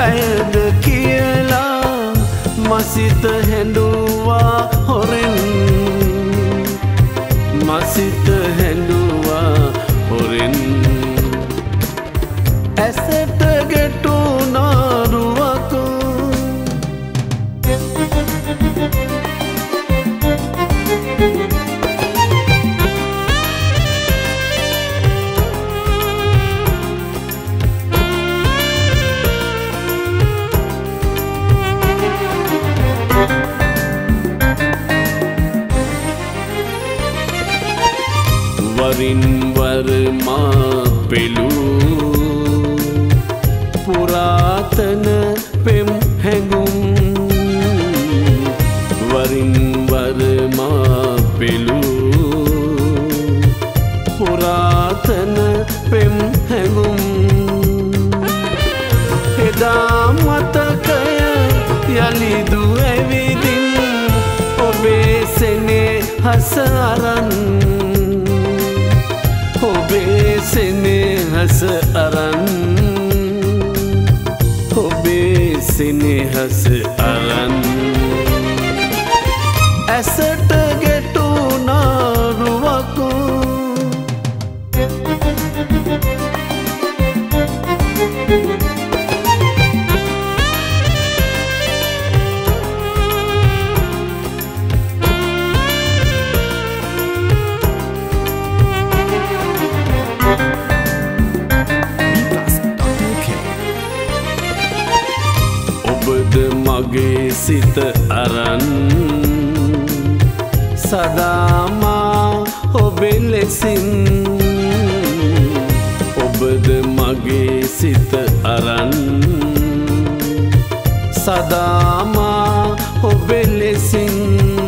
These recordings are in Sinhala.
ඇයද කියලා මසිත හැඬුවා හොරෙන් මසිත හැඬුවා හොරෙන් ඇසට ගැටුණා රුවක් වරින් වර මා පෙළූ පුරාතන පෙම් හැඟුම් වරින් වර මා පෙළූ පුරාතන පෙම් හැඟුම් එදා මතකය යලිදු ඇවිදින් ඔබේ සෙනෙහස අරන් ඔබේ සෙනෙහස අරන් ඔබේ සෙනෙහස අරන් ඇසට ගැටුණා රුවක් මගේ සිත අරන් සදාමා ඔබේ ලෙසින් ඔබද මගේ සිත අරන් සදාමා ඔබේ ලෙසින්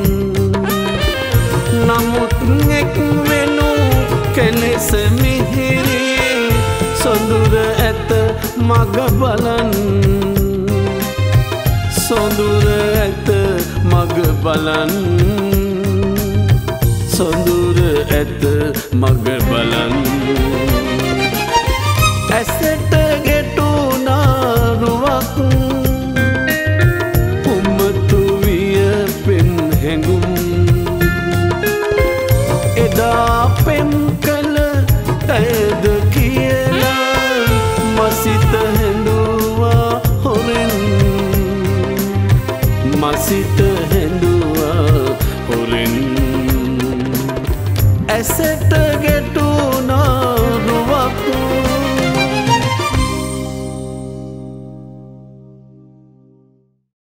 නමුත් එක් වෙනු කෙලෙස මිහිරි සොඳුර ඇත මග බලන් සොඳුර ඇත මග බලන් සොඳුර ඇත මග බලන් ඇසට ගැටුණා රුවක් උමතු විය පෙම් හැඟුම් එදා පෙම් කළ ඇයද කියලා මසිත හැඬුවා හොරෙන් මසිත හැඬුවා හොරෙන් ඇසට